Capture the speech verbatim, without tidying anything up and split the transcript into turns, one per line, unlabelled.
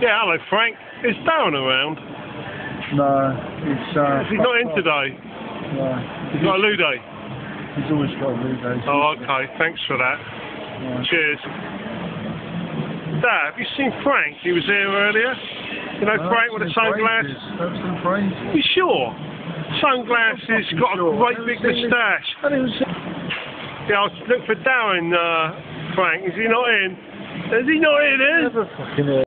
Yeah, hello Frank. Is Darren around?
No, it's uh.
He's not in today.
No.
He's got a loo day.
He's always got a loo day.
Oh, okay. Thanks for that.
No.
Cheers. Dad, have you seen Frank? He was here earlier. You know
No,
Frank with the sunglasses?
That's some phrases.
You sure? Sunglasses, got a
sure.
great big moustache.
And it was.
Yeah, I was looking for Darren, uh, Frank. Is he not in? Is he not in? Eh?
Never fucking